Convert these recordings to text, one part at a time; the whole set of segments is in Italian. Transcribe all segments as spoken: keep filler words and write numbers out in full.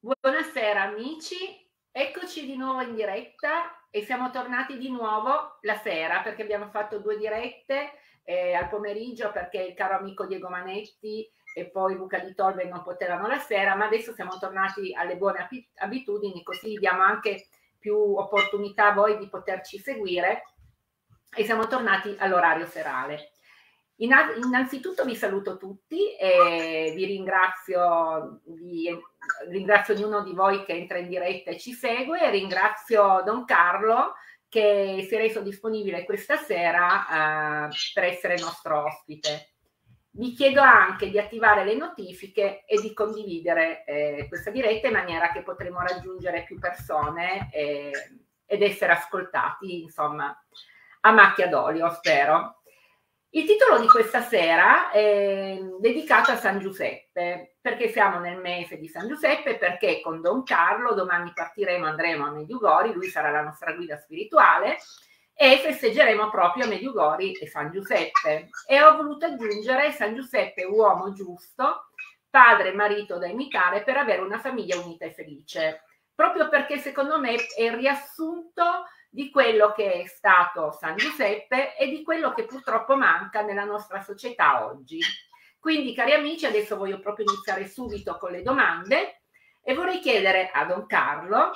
Buonasera amici, eccoci di nuovo in diretta e siamo tornati di nuovo la sera perché abbiamo fatto due dirette eh, al pomeriggio perché il caro amico Diego Manetti e poi Luca Di Tolve non potevano la sera, ma adesso siamo tornati alle buone abitudini, così diamo anche più opportunità a voi di poterci seguire e siamo tornati all'orario serale. Innanzitutto vi saluto tutti e vi ringrazio, di, ringrazio ognuno di voi che entra in diretta e ci segue e ringrazio Don Carlo che si è reso disponibile questa sera eh, per essere nostro ospite. Vi chiedo anche di attivare le notifiche e di condividere eh, questa diretta in maniera che potremo raggiungere più persone eh, ed essere ascoltati, insomma, a macchia d'olio, spero. Il titolo di questa sera è dedicato a San Giuseppe, perché siamo nel mese di San Giuseppe, perché con Don Carlo domani partiremo, andremo a Medjugorje, lui sarà la nostra guida spirituale, e festeggeremo proprio Medjugorje e San Giuseppe. E ho voluto aggiungere San Giuseppe, uomo giusto, padre e marito da imitare per avere una famiglia unita e felice, proprio perché secondo me è il riassunto di quello che è stato San Giuseppe e di quello che purtroppo manca nella nostra società oggi. Quindi, cari amici, adesso voglio proprio iniziare subito con le domande e vorrei chiedere a Don Carlo,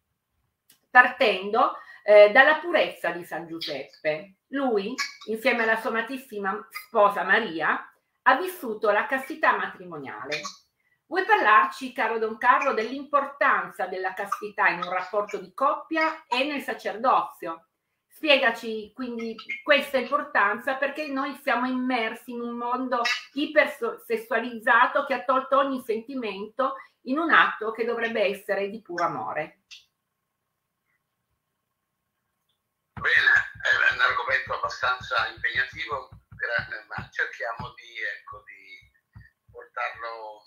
partendo eh, dalla purezza di San Giuseppe. Lui, insieme alla sua amatissima sposa Maria, ha vissuto la castità matrimoniale. Vuoi parlarci, caro Don Carlo, dell'importanza della castità in un rapporto di coppia e nel sacerdozio? Spiegaci quindi questa importanza, perché noi siamo immersi in un mondo ipersessualizzato che ha tolto ogni sentimento in un atto che dovrebbe essere di puro amore. Bene, è un argomento abbastanza impegnativo, ma cerchiamo di, ecco, di portarlo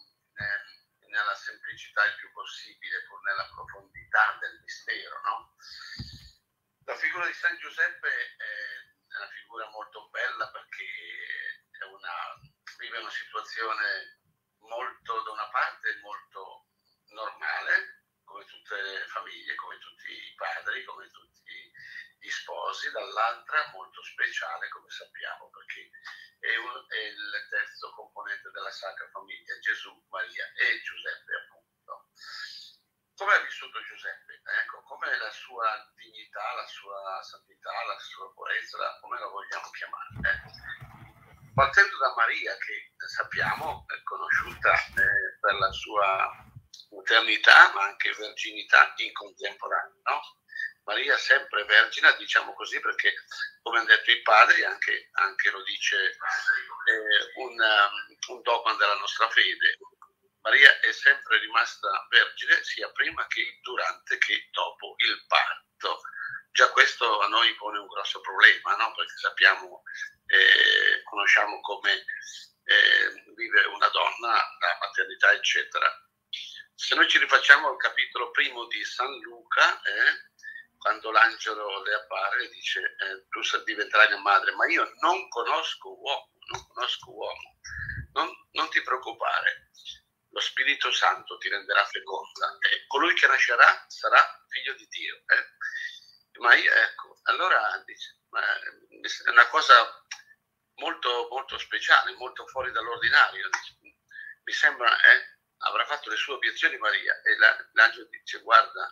nella semplicità il più possibile, pur nella profondità del mistero, no? La figura di San Giuseppe è una figura molto bella perché è una, vive una situazione molto, da una parte, molto normale, come tutte le famiglie, come tutti i padri, come tutti gli sposi, dall'altra molto speciale, come sappiamo, perché è, un, è il terzo componente della Sacra Famiglia, Gesù, Maria e Giuseppe, appunto. Come ha vissuto Giuseppe? Ecco, com'è la sua dignità, la sua santità, la sua purezza, come la vogliamo chiamare? Eh? Partendo da Maria, che sappiamo è conosciuta eh, per la sua maternità, ma anche verginità in contemporanea, no? Maria sempre vergine, diciamo così, perché come hanno detto i padri, anche, anche lo dice eh, un, um, un dogma della nostra fede, Maria è sempre rimasta vergine sia prima che durante che dopo il parto. Già questo a noi pone un grosso problema, no? Perché sappiamo, eh, conosciamo come eh, vive una donna, la maternità, eccetera. Se noi ci rifacciamo al capitolo primo di San Luca, eh, quando l'angelo le appare e dice eh, tu diventerai mia madre, ma io non conosco uomo, non conosco uomo, non, non ti preoccupare, lo Spirito Santo ti renderà feconda e colui che nascerà sarà figlio di Dio. Eh. Ma io, ecco, allora dice, ma è una cosa molto, molto speciale, molto fuori dall'ordinario. Dice, mi sembra, eh, avrà fatto le sue obiezioni Maria e la, l'angelo dice, guarda,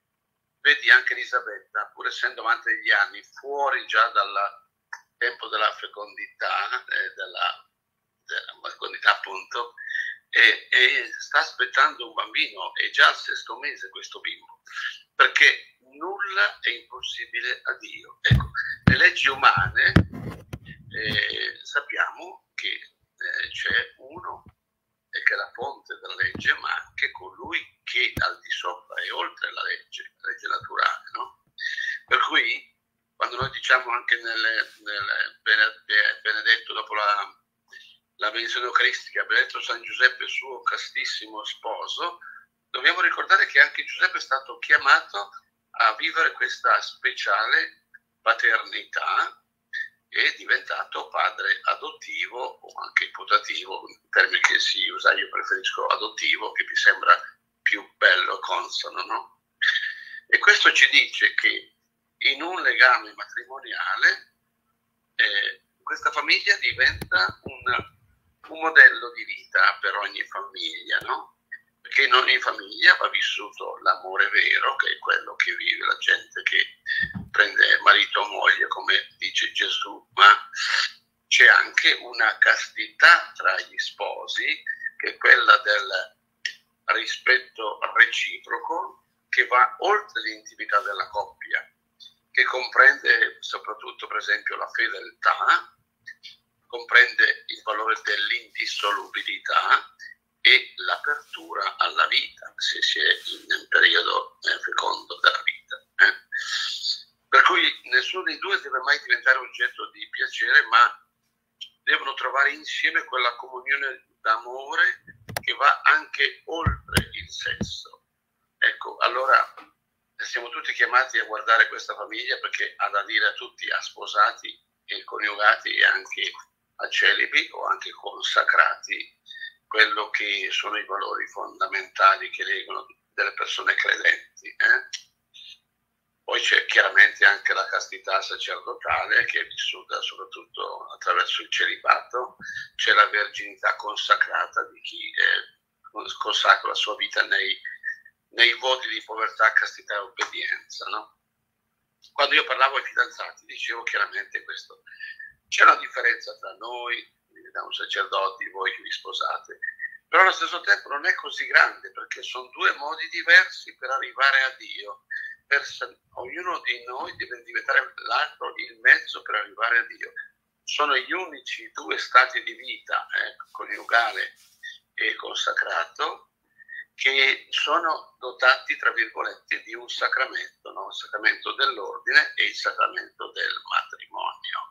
vedi anche Elisabetta, pur essendo avanti degli anni, fuori già dal tempo della fecondità, eh, della, della fecondità appunto, e, e sta aspettando un bambino, è già al sesto mese questo bimbo, perché nulla è impossibile a Dio. Ecco, le leggi umane eh, sappiamo che eh, c'è uno che è la fonte della legge, ma anche colui che al di sopra e oltre la legge, la legge naturale, no? Per cui quando noi diciamo anche nelle, nelle benedetto dopo la, la benedizione eucaristica, benedetto San Giuseppe suo castissimo sposo, dobbiamo ricordare che anche Giuseppe è stato chiamato a vivere questa speciale paternità, è diventato padre adottivo o anche putativo, un termine che si usa, io preferisco adottivo, che mi sembra più bello, consono, no? E questo ci dice che in un legame matrimoniale eh, questa famiglia diventa un, un modello di vita per ogni famiglia, no? Perché in ogni famiglia va vissuto l'amore vero, che è quello che vive la gente che prende marito o moglie, come dice Gesù, ma c'è anche una castità tra gli sposi, che è quella del rispetto reciproco, che va oltre l'intimità della coppia, che comprende soprattutto, per esempio, la fedeltà, comprende il valore dell'indissolubilità e l'apertura alla vita, se si è in un periodo eh, fecondo della vita. Eh. Per cui nessuno dei due deve mai diventare oggetto di piacere, ma devono trovare insieme quella comunione d'amore che va anche oltre il sesso. Ecco, allora siamo tutti chiamati a guardare questa famiglia, perché ha da dire a tutti, a sposati e coniugati e anche a celibi o anche consacrati, quello che sono i valori fondamentali che legano delle persone credenti. Eh? Poi c'è chiaramente anche la castità sacerdotale, che è vissuta soprattutto attraverso il celibato, c'è la verginità consacrata di chi eh, consacra la sua vita nei, nei voti di povertà, castità e obbedienza. No? Quando io parlavo ai fidanzati dicevo chiaramente questo: c'è una differenza tra noi, siamo sacerdoti, voi che vi sposate, però allo stesso tempo non è così grande, perché sono due modi diversi per arrivare a Dio. Per, ognuno di noi deve diventare l'altro il mezzo per arrivare a Dio. Sono gli unici due stati di vita, eh, coniugale e consacrato, che sono dotati, tra virgolette, di un sacramento, no? Il sacramento dell'ordine e il sacramento del matrimonio.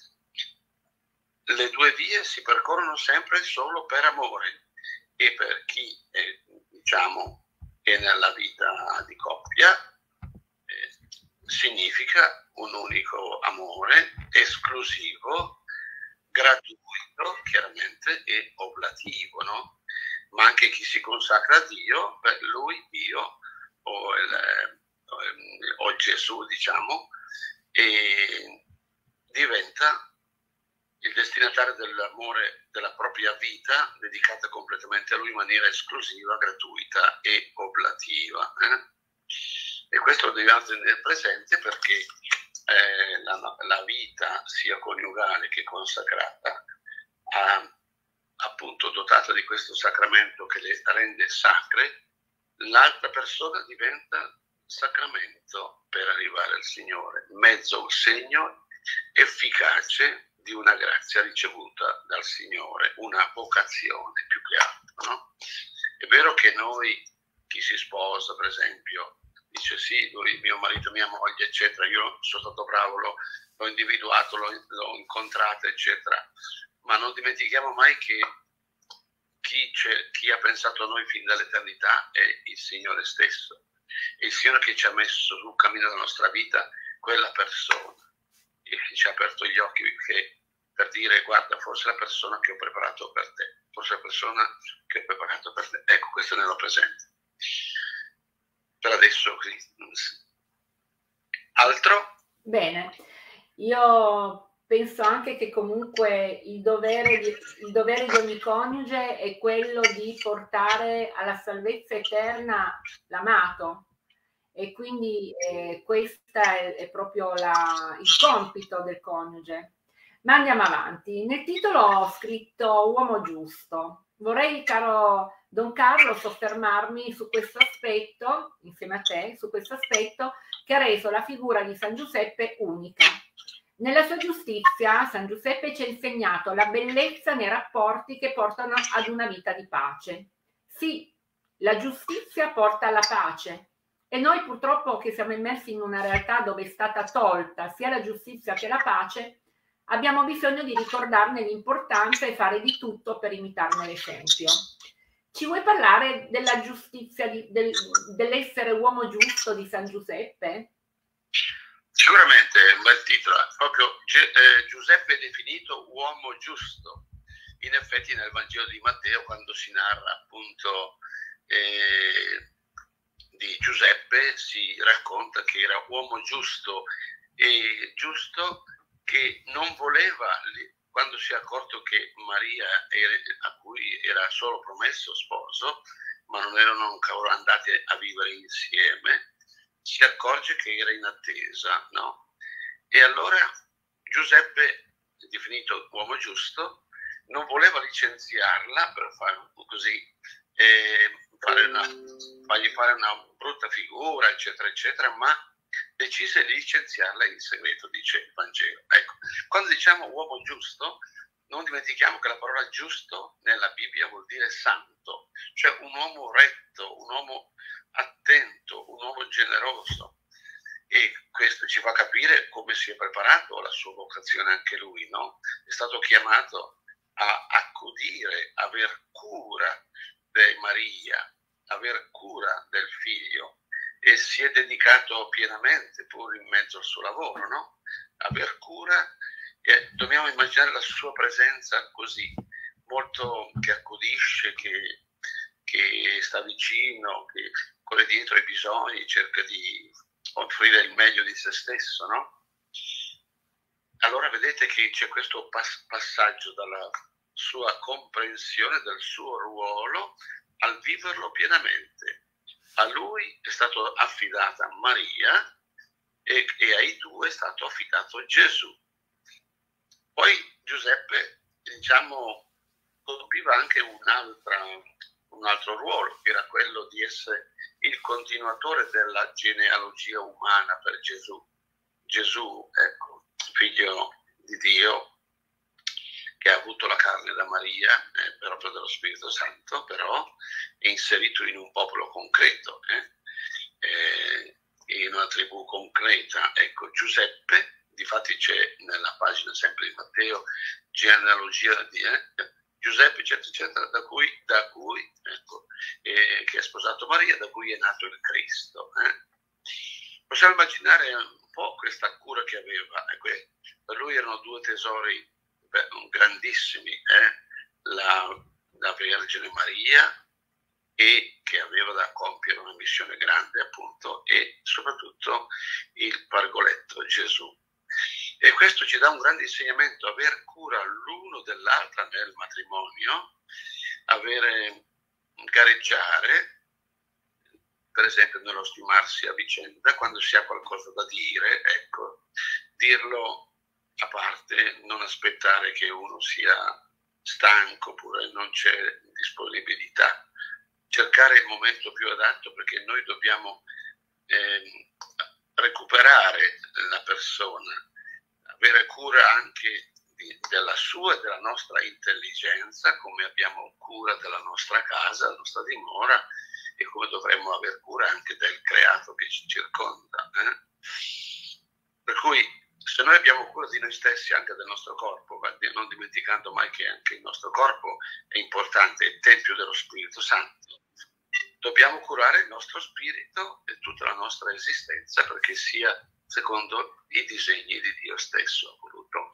Le due vie si percorrono sempre solo per amore, e per chi è, diciamo, è nella vita di coppia eh, significa un unico amore esclusivo, gratuito chiaramente e oblativo, no? Ma anche chi si consacra a Dio, per lui Dio o, il, o Gesù, diciamo, e diventa il destinatario dell'amore della propria vita, dedicata completamente a lui in maniera esclusiva, gratuita e oblativa. Eh? E questo lo dobbiamo tenere presente, perché eh, la, la vita, sia coniugale che consacrata, ha, appunto dotata di questo sacramento che le rende sacre, l'altra persona diventa sacramento per arrivare al Signore, mezzo o segno efficace di una grazia ricevuta dal Signore, una vocazione più che altro, no? È vero che noi, chi si sposa, per esempio, dice sì, lui, mio marito, mia moglie, eccetera, io sono stato bravo, l'ho, l'ho individuato, l'ho, l'ho incontrato, eccetera, ma non dimentichiamo mai che chi, chi ha pensato a noi fin dall'eternità è il Signore stesso, è il Signore che ci ha messo sul cammino della nostra vita quella persona, e che ci ha aperto gli occhi che, per dire: guarda, forse la persona che ho preparato per te, forse la persona che ho preparato per te. Ecco, questo ne ho presente. Per adesso, altro? Bene, io penso anche che comunque il dovere di, il dovere di ogni coniuge è quello di portare alla salvezza eterna l'amato, e quindi eh, questo è, è proprio la, il compito del coniuge. Ma andiamo avanti. Nel titolo ho scritto uomo giusto. Vorrei, caro Don Carlo, soffermarmi su questo aspetto, insieme a te, su questo aspetto che ha reso la figura di San Giuseppe unica. Nella sua giustizia, San Giuseppe ci ha insegnato la bellezza nei rapporti che portano ad una vita di pace. Sì, la giustizia porta alla pace, e noi purtroppo, che siamo immersi in una realtà dove è stata tolta sia la giustizia che la pace, abbiamo bisogno di ricordarne l'importanza e fare di tutto per imitarne l'esempio. Ci vuoi parlare della giustizia, di, del, dell'essere uomo giusto di San Giuseppe? Sicuramente è un bel titolo, proprio eh, Giuseppe è definito uomo giusto. In effetti nel Vangelo di Matteo, quando si narra appunto eh, di Giuseppe si racconta che era uomo giusto, e giusto che non voleva, quando si è accorto che Maria, a cui era solo promesso sposo, ma non erano ancora andati a vivere insieme, si accorge che era in attesa, no? E allora Giuseppe, definito uomo giusto, non voleva licenziarla per fare così, eh, fare una, fargli fare una brutta figura, eccetera, eccetera, ma decise di licenziarla in segreto, dice il Vangelo. Ecco, quando diciamo uomo giusto, non dimentichiamo che la parola giusto nella Bibbia vuol dire santo, cioè un uomo retto, un uomo attento, un uomo generoso. E questo ci fa capire come si è preparato alla sua vocazione anche lui, no? È stato chiamato a accudire, aver cura di Maria, aver cura del figlio, e si è dedicato pienamente, pur in mezzo al suo lavoro, no? Aver cura, e dobbiamo immaginare la sua presenza così, molto che accudisce, che, che sta vicino, che corre dietro ai bisogni, cerca di offrire il meglio di se stesso, no? Allora vedete che c'è questo pass- passaggio dalla sua comprensione del suo ruolo al viverlo pienamente. A lui è stato affidata Maria e, e ai due è stato affidato Gesù. Poi Giuseppe, diciamo, compiva anche un'altra, un altro ruolo, che era quello di essere il continuatore della genealogia umana per Gesù. Gesù, ecco, figlio di Dio, che ha avuto la carne da Maria, eh, per opera dello Spirito Santo, però è inserito in un popolo concreto, eh, eh, in una tribù concreta. Ecco, Giuseppe, difatti c'è nella pagina sempre di Matteo, genealogia di eh, Giuseppe, eccetera, eccetera, da cui, da cui ecco, eh, che ha sposato Maria, da cui è nato il Cristo. Eh. Possiamo immaginare un po' questa cura che aveva. Ecco, per lui erano due tesori grandissimi, eh? la, la Vergine Maria, e che aveva da compiere una missione grande, appunto, e soprattutto il pargoletto Gesù. E questo ci dà un grande insegnamento: aver cura l'uno dell'altra nel matrimonio, avere, gareggiare, per esempio nello stimarsi a vicenda, quando si ha qualcosa da dire, ecco, dirlo a parte, non aspettare che uno sia stanco oppure non c'è disponibilità, cercare il momento più adatto, perché noi dobbiamo eh, recuperare la persona, avere cura anche di, della sua e della nostra intelligenza, come abbiamo cura della nostra casa, della nostra dimora, e come dovremmo aver cura anche del creato che ci circonda. Eh? Per cui, se noi abbiamo cura di noi stessi, anche del nostro corpo, non dimenticando mai che anche il nostro corpo è importante, è il tempio dello Spirito Santo, dobbiamo curare il nostro spirito e tutta la nostra esistenza perché sia secondo i disegni di Dio stesso voluto.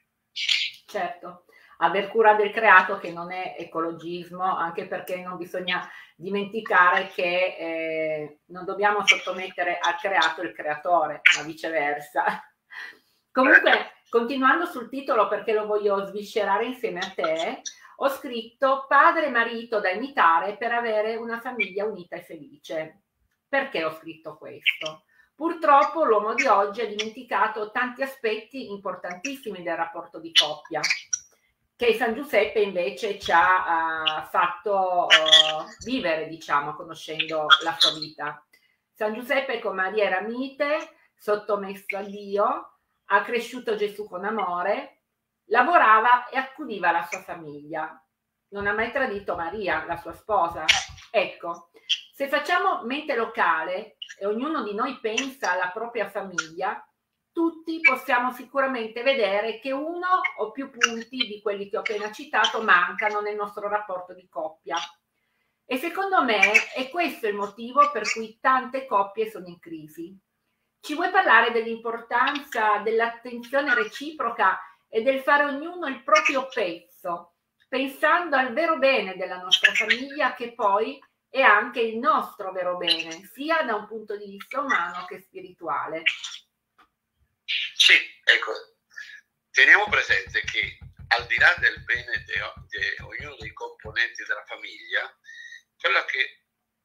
Eh? Certo, aver cura del creato, che non è ecologismo, anche perché non bisogna dimenticare che eh, non dobbiamo sottomettere al creato il creatore, ma viceversa. Comunque, continuando sul titolo, perché lo voglio sviscerare insieme a te, ho scritto padre e marito da imitare per avere una famiglia unita e felice. Perché ho scritto questo? Purtroppo l'uomo di oggi ha dimenticato tanti aspetti importantissimi del rapporto di coppia, che San Giuseppe invece ci ha uh, fatto uh, vivere, diciamo, conoscendo la sua vita. San Giuseppe con Maria era mite, sottomesso a Dio, ha cresciuto Gesù con amore, lavorava e accudiva la sua famiglia. Non ha mai tradito Maria, la sua sposa. Ecco, se facciamo mente locale e ognuno di noi pensa alla propria famiglia, tutti possiamo sicuramente vedere che uno o più punti di quelli che ho appena citato mancano nel nostro rapporto di coppia. E secondo me è questo il motivo per cui tante coppie sono in crisi. Ci vuoi parlare dell'importanza dell'attenzione reciproca e del fare ognuno il proprio pezzo, pensando al vero bene della nostra famiglia, che poi è anche il nostro vero bene, sia da un punto di vista umano che spirituale. Sì, ecco, teniamo presente che al di là del bene di ognuno dei componenti della famiglia, quello che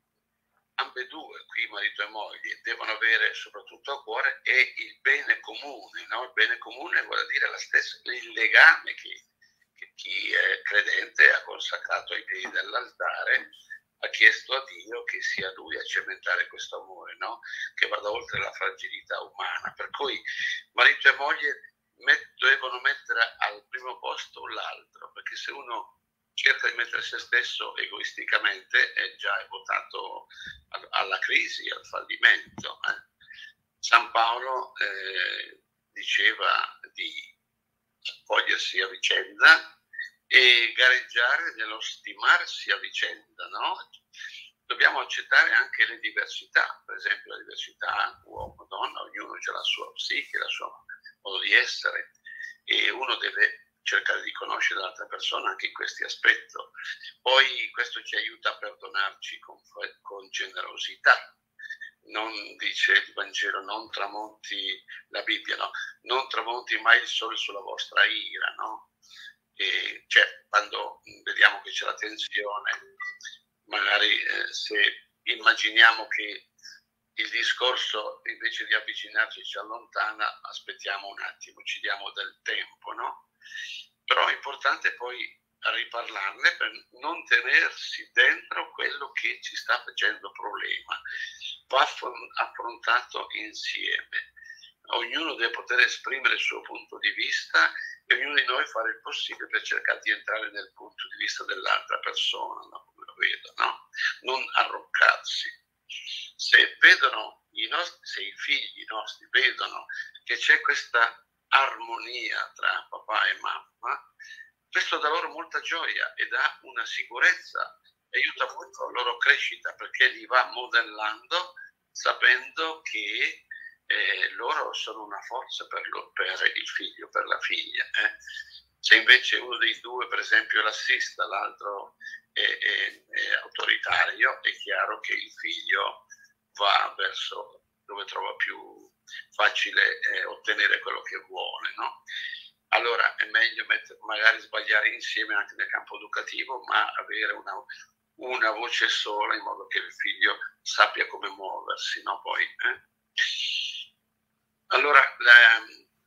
ambedue, qui marito e moglie, devono avere soprattutto a cuore è il bene comune, no? Il bene comune vuol dire la stessa, il legame che, che chi è credente ha consacrato ai piedi dell'altare, ha chiesto a Dio che sia Lui a cementare questo amore, no? Che vada oltre la fragilità umana. Per cui marito e moglie met- devono mettere al primo posto l'altro, perché se uno cerca di mettere se stesso egoisticamente è già è votato alla crisi, al fallimento. Eh. San Paolo eh, diceva di accogliersi a vicenda e gareggiare nello stimarsi a vicenda, no? Dobbiamo accettare anche le diversità, per esempio la diversità uomo-donna, ognuno ha la sua psiche, il suo modo di essere, e uno deve cercare di conoscere l'altra persona anche in questi aspetti. Poi questo ci aiuta a perdonarci con, con generosità. Non dice il Vangelo, non tramonti la Bibbia, no? Non tramonti mai il sole sulla vostra ira, no? E cioè, quando vediamo che c'è la tensione, magari eh, se immaginiamo che il discorso invece di avvicinarci ci allontana, aspettiamo un attimo, ci diamo del tempo, no? Però è importante poi riparlarne per non tenersi dentro quello che ci sta facendo problema. Va affrontato insieme. Ognuno deve poter esprimere il suo punto di vista e ognuno di noi fare il possibile per cercare di entrare nel punto di vista dell'altra persona, no? Come lo vedo, no? Non arroccarsi. Se vedono i nostri, se i figli nostri vedono che c'è questa armonia tra papà e mamma, questo dà loro molta gioia e dà una sicurezza, aiuta molto la loro crescita, perché li va modellando sapendo che eh, loro sono una forza per, lo, per il figlio, per la figlia. Eh. Se invece uno dei due, per esempio, l'assista, l'altro è, è, è autoritario, è chiaro che il figlio va verso dove trova più facile eh, ottenere quello che vuole, no? Allora è meglio mettere, magari sbagliare insieme anche nel campo educativo, ma avere una, una voce sola in modo che il figlio sappia come muoversi, no? Poi, eh? Allora, la,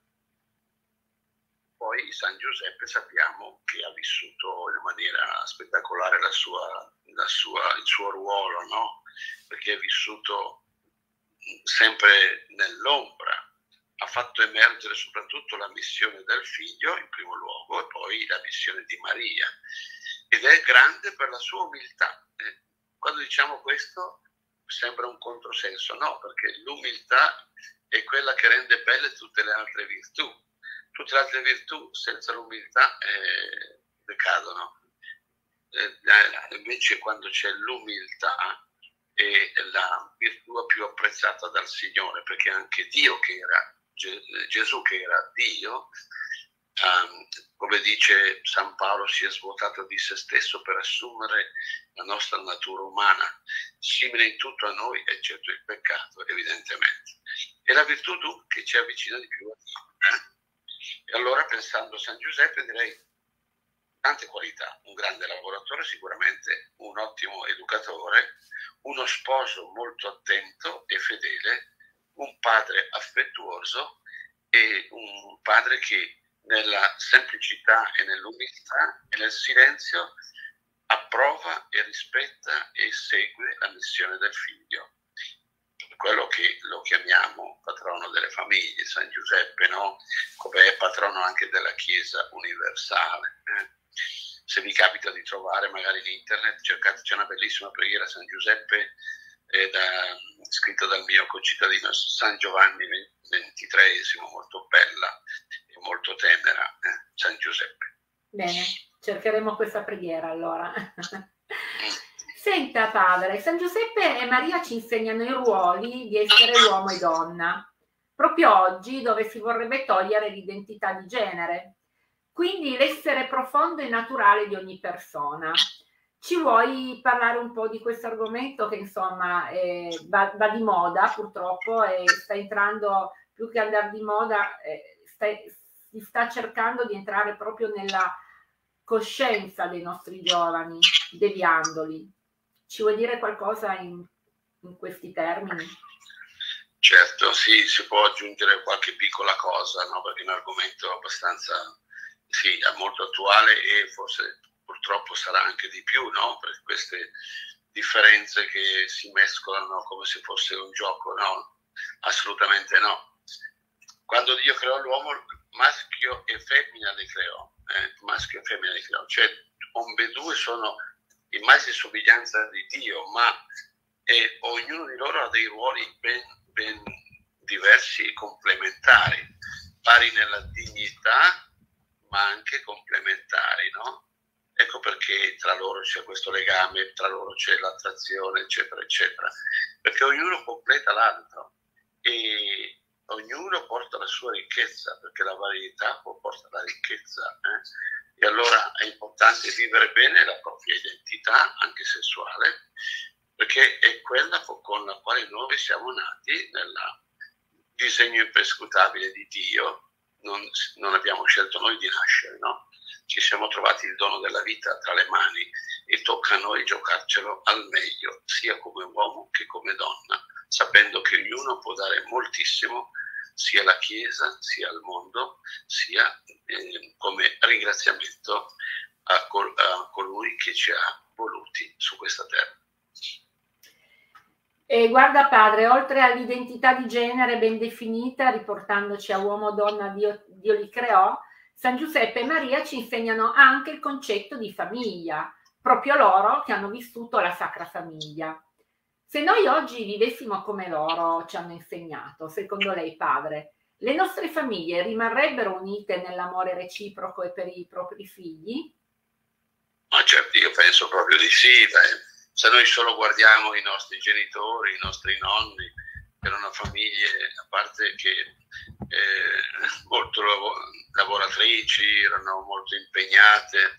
poi San Giuseppe sappiamo che ha vissuto in maniera spettacolare la sua, la sua, il suo ruolo, no? Perché è vissuto sempre nell'ombra, ha fatto emergere soprattutto la missione del figlio in primo luogo e poi la missione di Maria, ed è grande per la sua umiltà. Eh, quando diciamo questo sembra un controsenso, no, perché l'umiltà è quella che rende belle tutte le altre virtù. Tutte le altre virtù senza l'umiltà eh, decadono. Eh, invece quando c'è l'umiltà è la virtù più apprezzata dal Signore, perché anche Dio che era Gesù che era Dio, um, come dice San Paolo, si è svuotato di se stesso per assumere la nostra natura umana, simile in tutto a noi, eccetto il peccato, evidentemente. È la virtù che ci avvicina di più a Dio. Eh? E allora, pensando a San Giuseppe, direi tante qualità: un grande lavoratore, sicuramente un ottimo educatore, uno sposo molto attento e fedele, un padre affettuoso e un padre che nella semplicità e nell'umiltà e nel silenzio approva e rispetta e segue la missione del figlio. Quello che lo chiamiamo patrono delle famiglie, San Giuseppe, no? Come è patrono anche della Chiesa universale. Eh? Se vi capita di trovare magari in internet, cercate, c'è una bellissima preghiera a San Giuseppe eh, da, scritta dal mio concittadino San Giovanni ventitreesimo, molto bella e molto tenera, eh? San Giuseppe. Bene, cercheremo questa preghiera allora. Senta padre, San Giuseppe e Maria ci insegnano i ruoli di essere uomo e donna, proprio oggi dove si vorrebbe togliere l'identità di genere, quindi l'essere profondo e naturale di ogni persona. Ci vuoi parlare un po' di questo argomento che insomma eh, va, va di moda purtroppo e sta entrando, più che andare di moda, eh, sta, si sta cercando di entrare proprio nella coscienza dei nostri giovani, deviandoli. Ci vuoi dire qualcosa in, in questi termini? Certo, sì, si può aggiungere qualche piccola cosa, no? Perché è un argomento abbastanza, sì, molto attuale e forse purtroppo sarà anche di più, no? Per queste differenze che si mescolano come se fosse un gioco, no? Assolutamente no. Quando Dio creò l'uomo, maschio e femmina li creò, eh? maschio e femmina li creò, cioè ambedue sono immagine e somiglianza di Dio, ma eh, ognuno di loro ha dei ruoli ben, ben diversi e complementari, pari nella dignità, ma anche complementari, no? Ecco perché tra loro c'è questo legame, tra loro c'è l'attrazione, eccetera, eccetera, perché ognuno completa l'altro e ognuno porta la sua ricchezza, perché la varietà porta la ricchezza. Eh? E allora è importante vivere bene la propria identità, anche sessuale, perché è quella con la quale noi siamo nati nel disegno imperscrutabile di Dio. Non, non abbiamo scelto noi di nascere, no? Ci siamo trovati il dono della vita tra le mani e tocca a noi giocarcelo al meglio, sia come uomo che come donna, sapendo che ognuno può dare moltissimo, sia alla Chiesa, sia al mondo, sia eh, come ringraziamento a, col, a colui che ci ha voluti su questa terra. E guarda padre, oltre all'identità di genere ben definita, riportandoci a uomo o donna, Dio, Dio li creò, San Giuseppe e Maria ci insegnano anche il concetto di famiglia, proprio loro che hanno vissuto la Sacra Famiglia. Se noi oggi vivessimo come loro ci hanno insegnato, secondo lei padre, le nostre famiglie rimarrebbero unite nell'amore reciproco e per i propri figli? Ma certo, io penso proprio di sì. Beh. Se noi solo guardiamo i nostri genitori, i nostri nonni, erano famiglie, a parte che eh, molto lavoratrici, erano molto impegnate,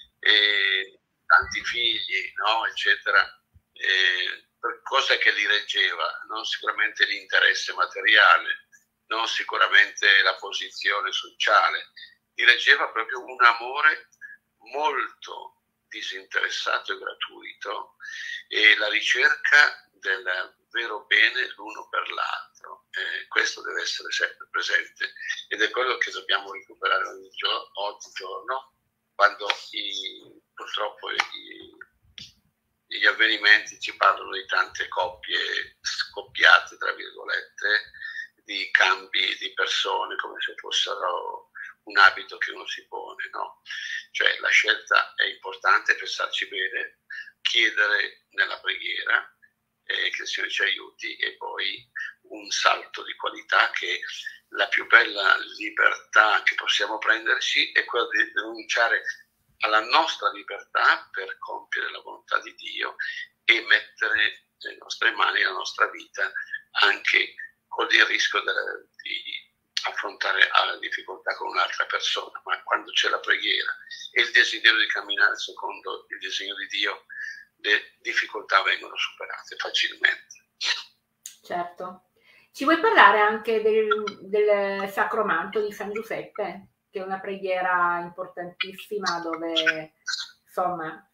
e tanti figli, no? eccetera. E cosa che li reggeva? Non sicuramente l'interesse materiale, non sicuramente la posizione sociale, li reggeva proprio un amore molto disinteressato e gratuito e la ricerca del vero bene l'uno per l'altro. Eh, questo deve essere sempre presente ed è quello che dobbiamo recuperare ogni giorno, ogni giorno quando i, purtroppo i, gli avvenimenti ci parlano di tante coppie scoppiate, tra virgolette, di cambi di persone come se fossero un abito che uno si pone, no? Cioè la scelta è importante per starci bene, chiedere nella preghiera eh, che il Signore ci aiuti e poi un salto di qualità che la più bella libertà che possiamo prenderci è quella di rinunciare alla nostra libertà per compiere la volontà di Dio e mettere le nostre mani, la nostra vita anche con il rischio de, di affrontare la difficoltà con un'altra persona, ma quando c'è la preghiera e il desiderio di camminare secondo il disegno di Dio, le difficoltà vengono superate facilmente. Certo. Ci vuoi parlare anche del, del Sacro Manto di San Giuseppe, che è una preghiera importantissima dove, insomma,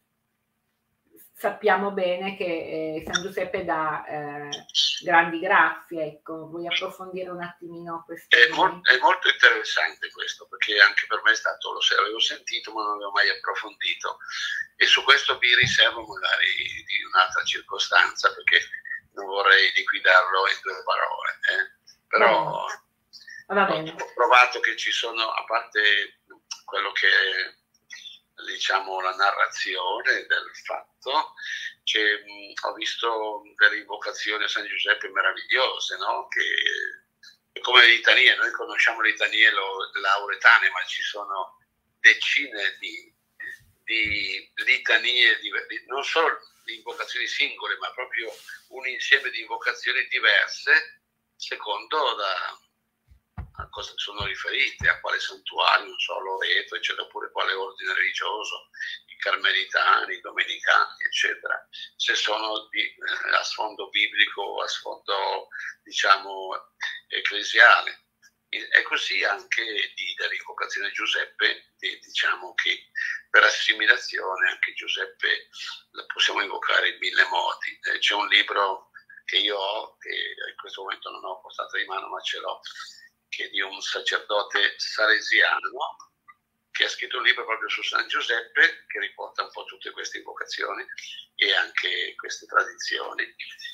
sappiamo bene che eh, San Giuseppe dà eh, grandi grazie, ecco. Vuoi approfondire un attimino questo? È, mol- è molto interessante questo, perché anche per me è stato, lo avevo sentito ma non avevo mai approfondito e su questo vi riservo magari di un'altra circostanza perché non vorrei liquidarlo in due parole, eh. Però Va bene. ho provato che ci sono, a parte quello che è, diciamo, la narrazione del fatto, c'è, mh, ho visto delle invocazioni a San Giuseppe meravigliose, no? Che come le litanie, noi conosciamo le litanie lauretane, ma ci sono decine di, di litanie, di, non solo di invocazioni singole, ma proprio un insieme di invocazioni diverse, secondo da, a cosa sono riferite, a quale santuario, non so, Loreto, eccetera, oppure quale ordine religioso, i carmelitani, i domenicani, eccetera, se sono di, eh, a sfondo biblico o a sfondo, diciamo, ecclesiale. E così anche di, dell'invocazione Giuseppe, di, diciamo che per assimilazione anche Giuseppe la possiamo invocare in mille modi. Eh, c'è un libro che io ho, che in questo momento non ho portato in mano, ma ce l'ho, che è di un sacerdote salesiano, che ha scritto un libro proprio su San Giuseppe, che riporta un po' tutte queste invocazioni e anche queste tradizioni.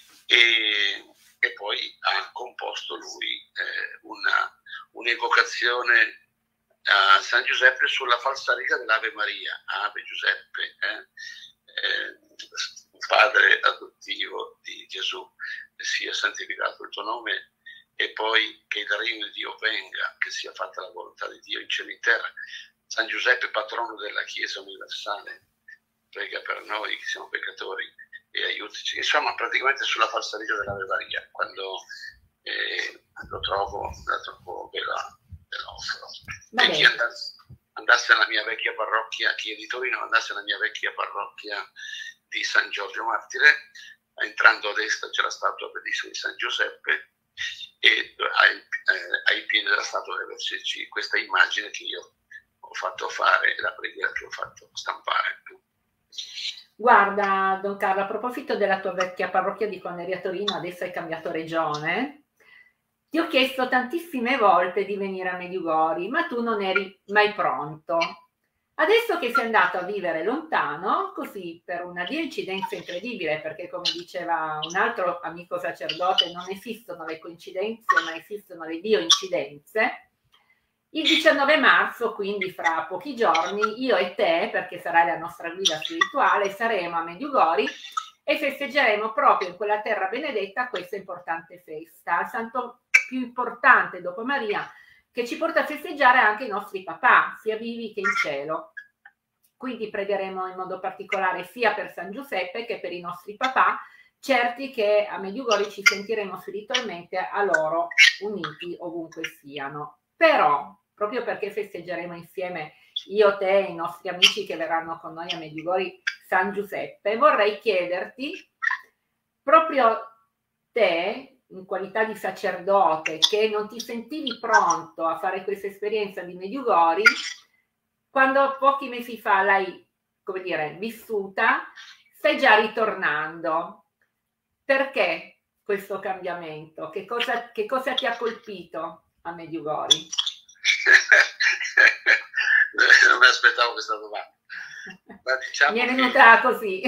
E, e poi ha composto lui eh, una, un'evocazione a San Giuseppe sulla falsariga dell'Ave Maria. Ave Giuseppe, eh? Eh, padre adottivo di Gesù, sia santificato il tuo nome, e poi che il regno di Dio venga, che sia fatta la volontà di Dio in cielo e in terra. San Giuseppe, patrono della Chiesa universale, prega per noi che siamo peccatori e aiutaci. Insomma, praticamente sulla falsariga dell'Ave Maria. Quando eh, lo trovo, la trovo, ve la, ve la offro. E chi andasse, andasse alla mia vecchia parrocchia, chi è di Torino, andasse alla mia vecchia parrocchia di San Giorgio Martire, entrando a destra c'è la statua bellissima di San Giuseppe, e ai, eh, ai piedi della statua deve esserci questa immagine che io ho fatto fare, la preghiera che ho fatto stampare. Guarda, Don Carlo, a proposito della tua vecchia parrocchia di Conneria Torino, adesso hai cambiato regione, ti ho chiesto tantissime volte di venire a Medjugorje, ma tu non eri mai pronto. Adesso che sei andato a vivere lontano, così per una coincidenza incredibile, perché come diceva un altro amico sacerdote, non esistono le coincidenze, ma esistono le bioincidenze. Il diciannove marzo, quindi fra pochi giorni, io e te, perché sarai la nostra guida spirituale, saremo a Medjugorje e festeggeremo proprio in quella terra benedetta questa importante festa, il santo più importante dopo Maria, che ci porta a festeggiare anche i nostri papà, sia vivi che in cielo. Quindi pregheremo in modo particolare sia per San Giuseppe che per i nostri papà, certi che a Medjugorje ci sentiremo spiritualmente a loro uniti ovunque siano. Però, proprio perché festeggeremo insieme io, te e i nostri amici che verranno con noi a Medjugorje San Giuseppe, vorrei chiederti, proprio te, in qualità di sacerdote, che non ti sentivi pronto a fare questa esperienza di Medjugorje, quando pochi mesi fa l'hai, come dire, vissuta, stai già ritornando. Perché questo cambiamento? Che cosa, che cosa ti ha colpito a Medjugorje? Non mi aspettavo questa domanda. Ma diciamo mi è venuta che... così.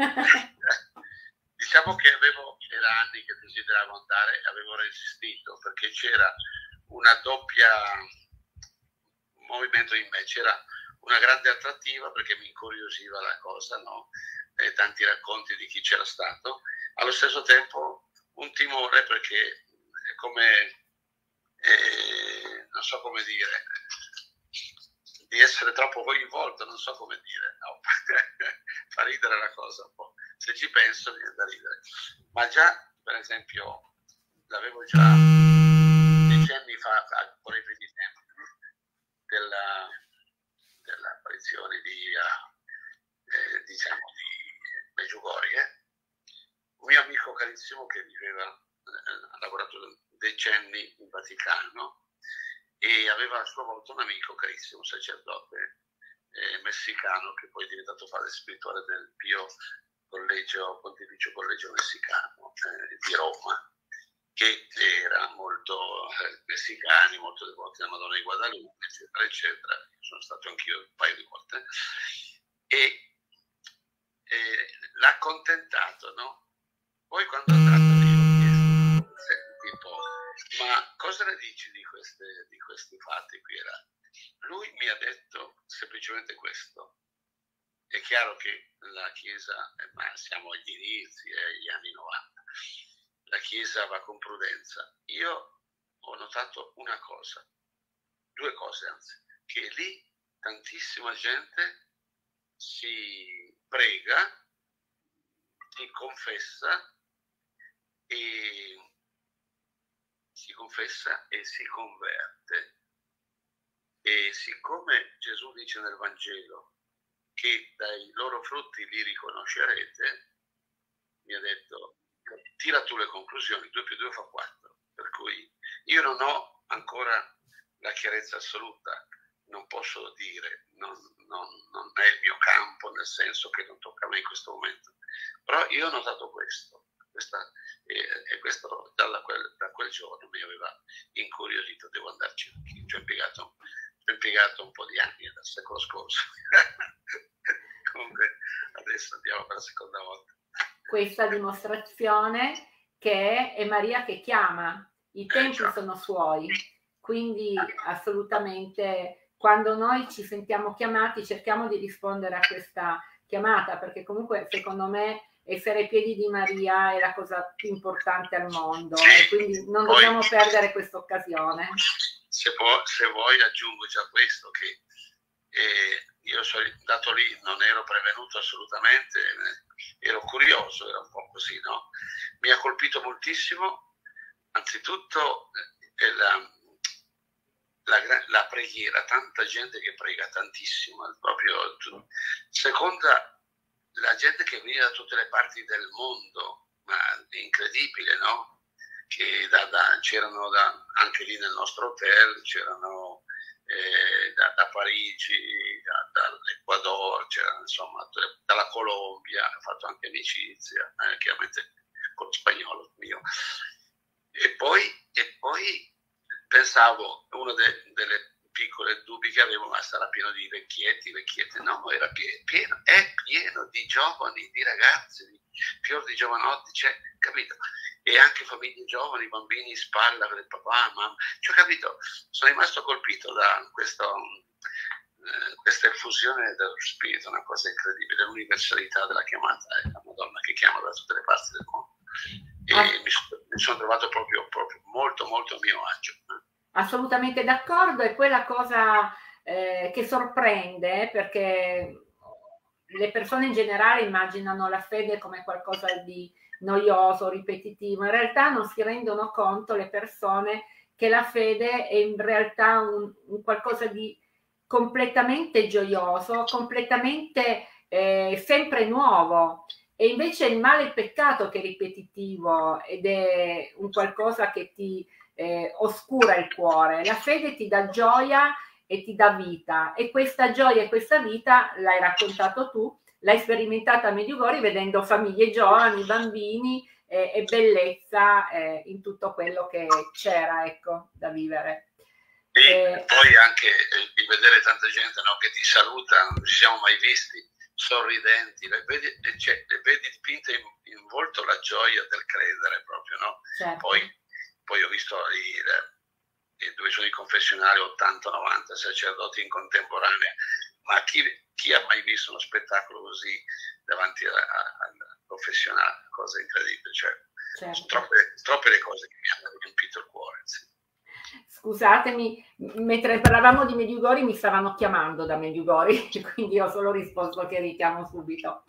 Diciamo che avevo, era anni che desideravo andare, avevo resistito perché c'era una doppia movimento in me, c'era una grande attrattiva perché mi incuriosiva la cosa, no? E tanti racconti di chi c'era stato, allo stesso tempo un timore perché è come, eh, non so come dire, di essere troppo coinvolto, non so come dire, no? Fa ridere la cosa un po', se ci penso viene da ridere, ma già per esempio l'avevo già decenni fa, ancora i primi tempi della, della apparizione di, eh, diciamo di Medjugorje, un mio amico carissimo che viveva, eh, ha lavorato decenni in Vaticano, e aveva a sua volta un amico carissimo, un sacerdote eh, messicano, che poi è diventato padre spirituale del Pio Collegio, Pontificio Collegio Messicano eh, di Roma, che era molto eh, messicani, molto devoti della Madonna di Guadalupe, eccetera, eccetera. Sono stato anch'io un paio di volte. E eh, l'ha accontentato, no? Poi quando è andato lì ho chiesto, tipo, ma cosa ne dici di, queste, di questi fatti qui? Era? Lui mi ha detto semplicemente questo. È chiaro che la Chiesa, eh, ma siamo agli inizi, eh, agli anni novanta, la Chiesa va con prudenza. Io ho notato una cosa, due cose anzi, che lì tantissima gente si prega, si confessa e si confessa e si converte. E siccome Gesù dice nel Vangelo che dai loro frutti li riconoscerete, mi ha detto, tira tu le conclusioni, due più due fa quattro. Per cui io non ho ancora la chiarezza assoluta, non posso dire, non, non, non è il mio campo, nel senso che non tocca a me in questo momento. Però io ho notato questo, questa, e, e questo da quel, da quel giorno mi aveva incuriosito, devo andarci anche, ci ho impiegato, ci ho impiegato un po' di anni dal secolo scorso. Comunque adesso andiamo per la seconda volta. Questa dimostrazione che è Maria che chiama, i tempi eh, sono suoi, quindi assolutamente quando noi ci sentiamo chiamati cerchiamo di rispondere a questa chiamata, perché comunque secondo me essere ai piedi di Maria è la cosa più importante al mondo e quindi non poi, dobbiamo perdere questa occasione. Se, può, se vuoi aggiungo già questo, che eh, io sono andato lì, non ero prevenuto assolutamente, ero curioso, era un po' così, no? Mi ha colpito moltissimo, anzitutto eh, la, la, la preghiera, tanta gente che prega tantissimo, proprio. Seconda, la gente che viene da tutte le parti del mondo, ma è incredibile, no? Che da, da, c'erano da, anche lì nel nostro hotel, c'erano eh, da, da Parigi, da, dall'Ecuador, c'erano insomma dalla Colombia, ho fatto anche amicizia, eh, chiaramente con lo spagnolo mio. E poi, e poi pensavo, uno de, delle piccole dubbi che avevo, ma sarà pieno di vecchietti, vecchiette, no, era pieno, pieno, è pieno di giovani, di ragazzi, di fior di giovanotti, cioè, capito? E anche famiglie giovani, bambini in spalla per il papà, mamma, cioè, capito? Sono rimasto colpito da questo, eh, questa effusione dello spirito, una cosa incredibile, l'universalità della chiamata, è la Madonna che chiama da tutte le parti del mondo. E ah. mi, sono, mi sono trovato proprio, proprio molto, molto a mio agio. Assolutamente d'accordo, e poi la cosa eh, che sorprende, perché le persone in generale immaginano la fede come qualcosa di noioso, ripetitivo, in realtà non si rendono conto le persone che la fede è in realtà un, un qualcosa di completamente gioioso, completamente eh, sempre nuovo, e invece il male è il peccato che è ripetitivo ed è un qualcosa che ti eh, oscura il cuore. La fede ti dà gioia e ti dà vita, e questa gioia e questa vita l'hai raccontato tu, l'hai sperimentata a Medjugorje vedendo famiglie giovani, bambini eh, e bellezza eh, in tutto quello che c'era, ecco, da vivere. E eh, poi anche il vedere tanta gente, no, che ti saluta, non ci siamo mai visti, sorridenti, le vedi, cioè, le vedi dipinte in, in volto la gioia del credere proprio, no? Certo. Poi, poi ho visto i, i, dove sono i confessionali, ottanta novanta sacerdoti in contemporanea, ma chi, chi ha mai visto uno spettacolo così davanti al confessionale? Cosa incredibile, cioè, certo. sono troppe, troppe le cose che mi hanno riempito il cuore. Sì. Scusatemi, mentre parlavamo di Medjugorje mi stavano chiamando da Medjugorje, quindi ho solo risposto che richiamo subito.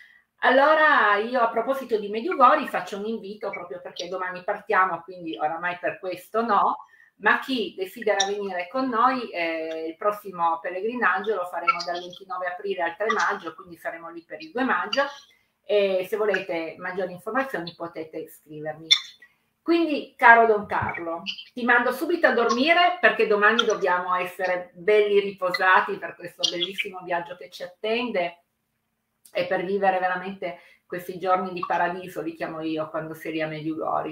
Allora io, a proposito di Medjugorje, faccio un invito, proprio perché domani partiamo, quindi oramai per questo no, ma chi desidera venire con noi, eh, il prossimo pellegrinaggio lo faremo dal ventinove aprile al tre maggio, quindi saremo lì per il due maggio, e se volete maggiori informazioni potete scrivermi. Quindi, caro Don Carlo, ti mando subito a dormire, perché domani dobbiamo essere belli riposati per questo bellissimo viaggio che ci attende e per vivere veramente questi giorni di paradiso, li chiamo io, quando si è a Medjugorje.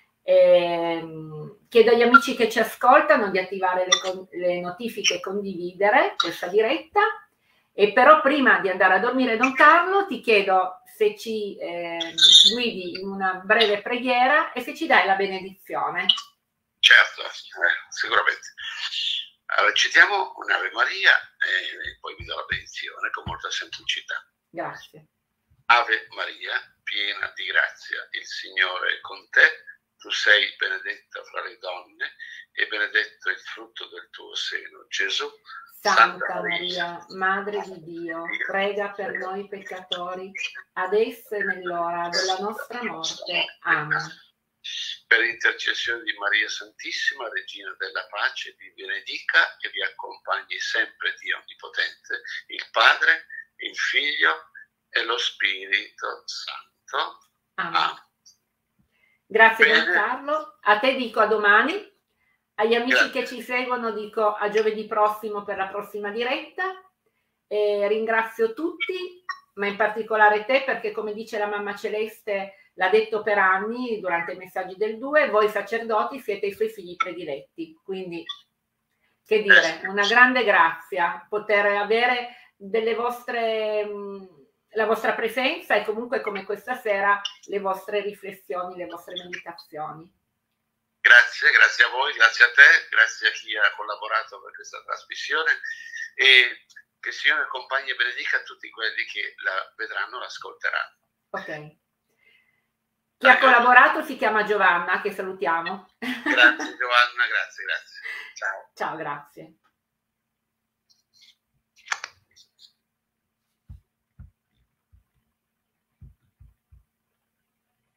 Eh, chiedo agli amici che ci ascoltano di attivare le, le notifiche e condividere questa diretta, e però prima di andare a dormire, Don Carlo, ti chiedo se ci eh, guidi in una breve preghiera e se ci dai la benedizione. Certo, eh, sicuramente. Allora, citiamo un'Ave Maria e poi vi do la benedizione con molta semplicità. Grazie. Ave Maria, piena di grazia, il Signore è con te. Tu sei benedetta fra le donne e benedetto il frutto del tuo seno, Gesù. Santa, Santa Maria, Maria, Madre di Dio, prega per noi peccatori, adesso e nell'ora della nostra morte. Amen. per intercessione di Maria Santissima, Regina della Pace, vi benedica e vi accompagni sempre Dio Onnipotente, il Padre, il Figlio e lo Spirito Santo. Amen. Amen. Grazie Bene. Giancarlo, a te dico a domani, agli amici Grazie. che ci seguono dico a giovedì prossimo per la prossima diretta, e ringrazio tutti, ma in particolare te, perché come dice la Mamma Celeste, l'ha detto per anni durante i messaggi del due, voi sacerdoti siete i suoi figli prediletti, quindi che dire, una grande grazia poter avere delle vostre, la vostra presenza e comunque come questa sera le vostre riflessioni, le vostre meditazioni. Grazie, grazie a voi, grazie a te, grazie a chi ha collaborato per questa trasmissione e che il Signore accompagni e benedica a tutti quelli che la vedranno, l'ascolteranno. Ok. Chi ha collaborato si chiama Giovanna, che salutiamo. Grazie Giovanna, grazie, grazie. Ciao. Ciao, grazie.